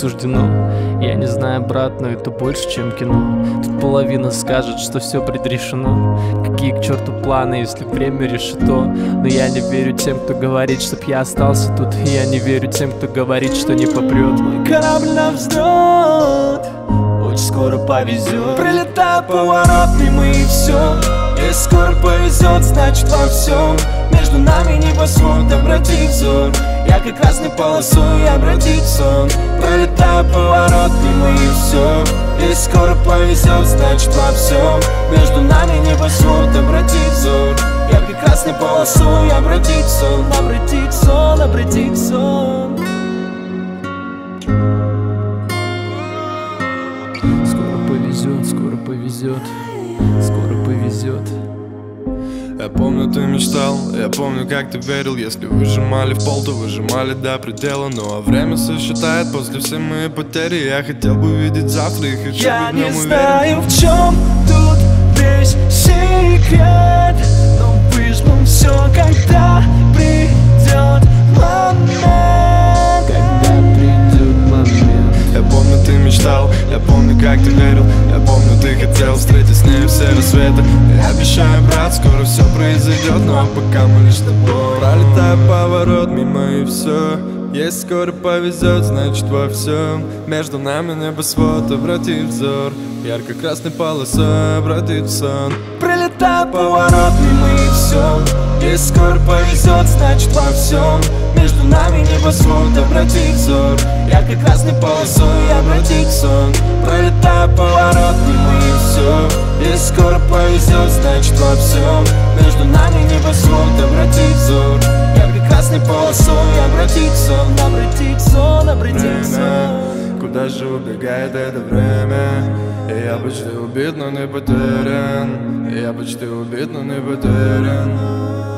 суждено. Я не знаю, брат, но это больше, чем кино. Тут половина скажет, что все предрешено. Какие к черту планы, если время решето? Но я не верю тем, кто говорит, чтоб я остался тут. И я не верю тем, кто говорит, что не попрет. Мой корабль на взлет, очень скоро повезет. Прилетает поворот мимо и все. Если скоро повезет, значит во всем между нами небосвод, обрати взор. Я как красной полосой обратить сон. Пролетаю поворот мимо и все. Если скоро повезет, значит во всем между нами небосвод, обрати взор. Я как красной полосой обратить сон, обратить сон, обратить сон. Скоро повезет, скоро повезет, скоро повезет. Я помню, ты мечтал, я помню, как ты верил. Если выжимали в пол, то выжимали до предела. Ну а время сосчитает после всей моей потери. Я хотел бы видеть завтра и хочу я быть в нем уверен. Я не знаю, в чем тут весь секрет, но выжмем все, когда придет момент. Когда придет момент. Я помню, ты мечтал, я помню, как ты верил. Я помню, ты хотел встретить с ней все рассветы. Я обещаю, брат, скоро все произойдет, но пока мы лишь с тобой. Пролетаю поворот мимо и все. Если скоро повезет, значит во всем между нами небосвод, обрати взор. Ярко-красной полосой обрати в сон. Пролетаю поворот мимо и все. Если скоро повезет, значит во всем между нами небосвод, обрати взор. Ярко-красной полосой обратить сон. Пролетаю поворот мимо и все. Если скоро повезет, значит во всем между нами небосвод, обратить взор. Ярко-красной полосой обратить сон, обратить сон, обратить сон. Куда же убегает это время? И я почти убит, но не потерян. И я почти убит, но не потерян.